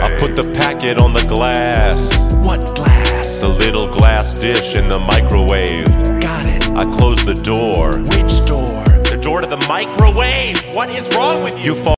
I put the packet on the glass. What glass? The little glass dish in the microwave. Got it. I close the door. Which door? The door to the microwave! What is wrong with you?